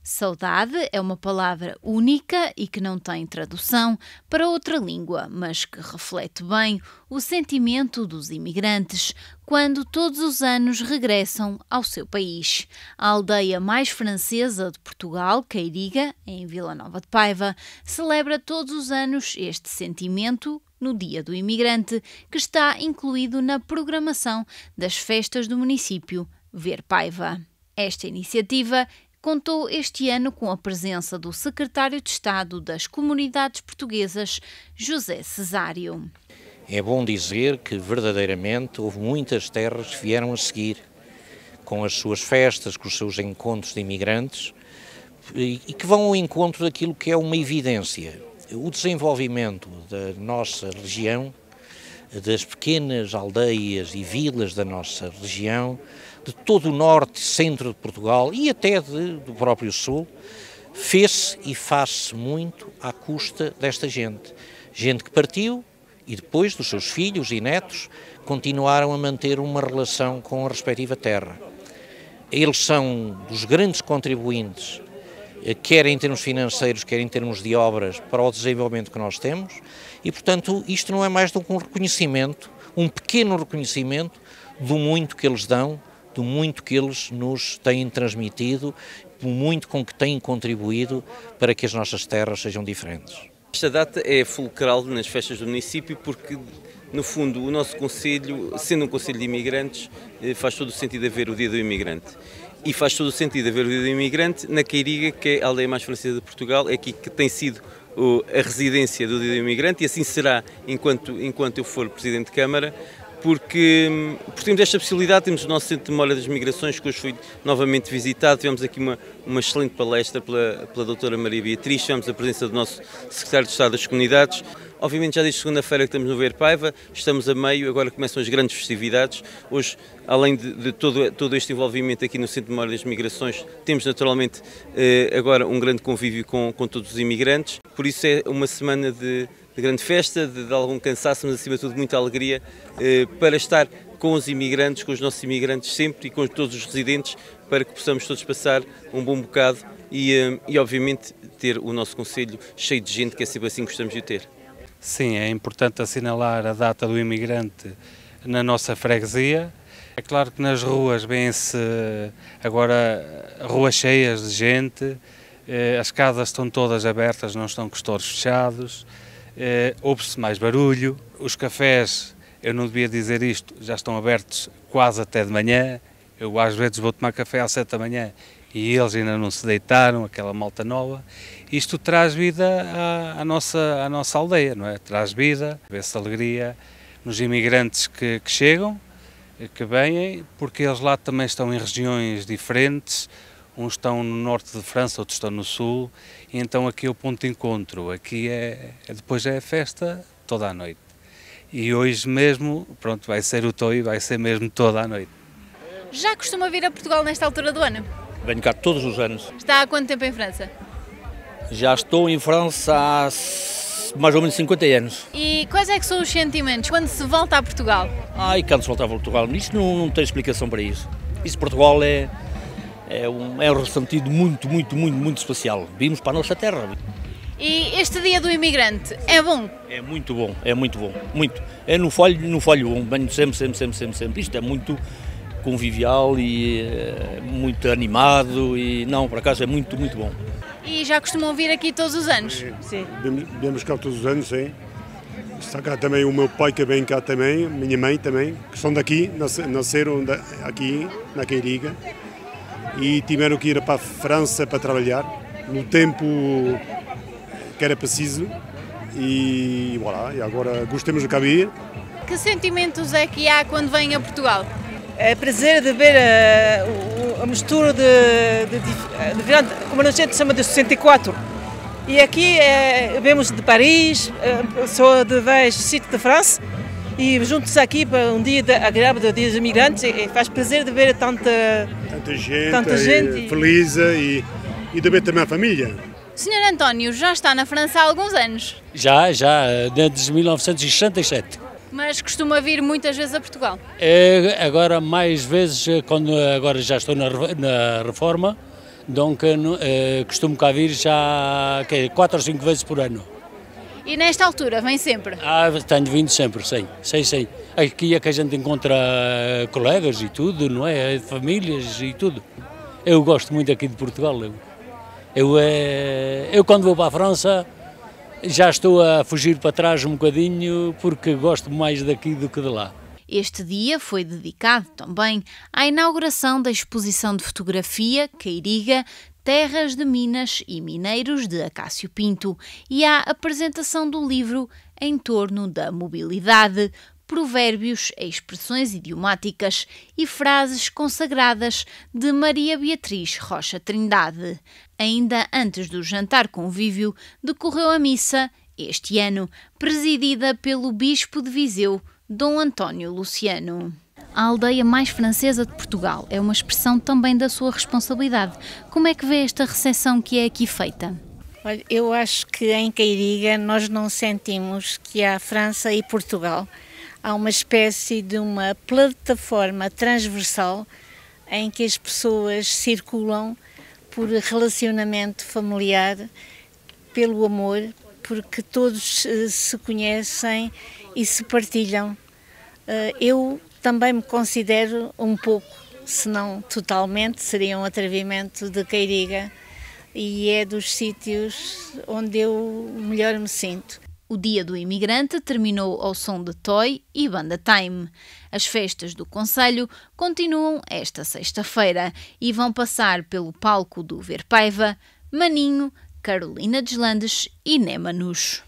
Saudade é uma palavra única e que não tem tradução para outra língua, mas que reflete bem o sentimento dos imigrantes quando todos os anos regressam ao seu país. A aldeia mais francesa de Portugal, Queiriga, em Vila Nova de Paiva, celebra todos os anos este sentimento no Dia do Imigrante, que está incluído na programação das festas do município Ver Paiva. Esta iniciativa contou este ano com a presença do secretário de Estado das Comunidades Portuguesas, José Cesário. É bom dizer que verdadeiramente houve muitas terras que vieram a seguir com as suas festas, com os seus encontros de imigrantes e que vão ao encontro daquilo que é uma evidência. O desenvolvimento da nossa região, das pequenas aldeias e vilas da nossa região, de todo o norte e centro de Portugal e até do próprio sul, fez-se e faz-se muito à custa desta gente. Gente que partiu e depois dos seus filhos e netos continuaram a manter uma relação com a respectiva terra. Eles são dos grandes contribuintes, quer em termos financeiros, quer em termos de obras, para o desenvolvimento que nós temos e, portanto, isto não é mais do que um reconhecimento, um pequeno reconhecimento do muito que eles dão, do muito que eles nos têm transmitido, do muito com que têm contribuído para que as nossas terras sejam diferentes. Esta data é fulcral nas festas do município porque, no fundo, o nosso concelho, sendo um concelho de imigrantes, faz todo o sentido haver o Dia do Imigrante. E faz todo o sentido haver o Dia do Imigrante na Queiriga, que é a aldeia mais francesa de Portugal, é aqui que tem sido a residência do Dia do Imigrante e assim será enquanto eu for Presidente de Câmara, porque temos esta possibilidade, temos o nosso Centro de Memória das Migrações, que hoje foi novamente visitado, tivemos aqui uma excelente palestra pela doutora Maria Beatriz, tivemos a presença do nosso Secretário de Estado das Comunidades. Obviamente já desde segunda-feira que estamos no Ver Paiva, estamos a meio, agora começam as grandes festividades. Hoje, além de todo este envolvimento aqui no Centro de Memória das Migrações, temos naturalmente agora um grande convívio com todos os imigrantes, por isso é uma semana de grande festa, de algum cansaço, mas acima de tudo muita alegria para estar com os imigrantes, com os nossos imigrantes sempre e com todos os residentes, para que possamos todos passar um bom bocado e obviamente ter o nosso concelho cheio de gente, que é sempre assim que gostamos de ter. Sim, é importante assinalar a data do imigrante na nossa freguesia. É claro que nas ruas vêm-se agora ruas cheias de gente, as casas estão todas abertas, não estão com os torres fechados, ouve-se mais barulho, os cafés, eu não devia dizer isto, já estão abertos quase até de manhã, eu às vezes vou tomar café às 7 da manhã e eles ainda não se deitaram, aquela malta nova. Isto traz vida à nossa aldeia, não é? Traz vida, vê-se alegria nos imigrantes que chegam, que vêm, porque eles lá também estão em regiões diferentes, uns estão no norte de França, outros estão no sul, e então aqui é o ponto de encontro, aqui depois é a festa toda a noite. E hoje mesmo, pronto, vai ser o toio, vai ser mesmo toda a noite. Já costuma vir a Portugal nesta altura do ano? Venho cá todos os anos. Está há quanto tempo em França? Já estou em França há mais ou menos 50 anos. E quais é que são os sentimentos quando se volta a Portugal? E quando se volta a Portugal? Isto não tem explicação para isso. Isso Portugal é um ressentido muito especial. Vimos para a nossa terra. E este Dia do Imigrante é bom? É muito bom, muito. É no folho bom, venho sempre. Isto é muito convivial e muito animado e não, por acaso é muito bom. E já costumam vir aqui todos os anos? Sim. Vemos cá todos os anos, sim. Está cá também o meu pai que vem cá também, minha mãe também, que são daqui, nasceram aqui na Queiriga e tiveram que ir para a França para trabalhar no tempo que era preciso e voilà, e agora gostamos de cá vir. Que sentimentos é que há quando vêm a Portugal? É prazer de ver a mistura de como a gente chama de 64. E aqui vemos de Paris, sou de sítio de França, e juntos aqui para um dia agradável do Dia dos Imigrantes, e faz prazer de ver tanta gente feliz e de ver também a família. Sr. António já está na França há alguns anos? Já, desde 1967. Mas costuma vir muitas vezes a Portugal? Agora mais vezes, quando agora já estou na reforma, donc costumo cá vir já 4 ou 5 vezes por ano. E nesta altura vem sempre? Tenho vindo sempre, sim. Aqui é que a gente encontra colegas e tudo, não é? Famílias e tudo. Eu gosto muito aqui de Portugal. Eu quando vou para a França já estou a fugir para trás um bocadinho porque gosto mais daqui do que de lá. Este dia foi dedicado também à inauguração da exposição de fotografia Queiriga, Terras de Minas e Mineiros de Acácio Pinto e à apresentação do livro Em Torno da Mobilidade, Provérbios, Expressões Idiomáticas e Frases Consagradas de Maria Beatriz Rocha Trindade. Ainda antes do jantar convívio, decorreu a missa, este ano, presidida pelo Bispo de Viseu, Dom António Luciano. A aldeia mais francesa de Portugal é uma expressão também da sua responsabilidade. Como é que vê esta recepção que é aqui feita? Olha, eu acho que em Queiriga nós não sentimos que há França e Portugal. Há uma espécie de uma plataforma transversal em que as pessoas circulam por relacionamento familiar, pelo amor, porque todos se conhecem e se partilham. Eu também me considero um pouco, se não totalmente, seria um atrevimento de Queiriga e é dos sítios onde eu melhor me sinto. O Dia do Imigrante terminou ao som de Toy e Banda Time. As festas do concelho continuam esta sexta-feira e vão passar pelo palco do Ver Paiva, Maninho, Carolina Deslandes e Némanos.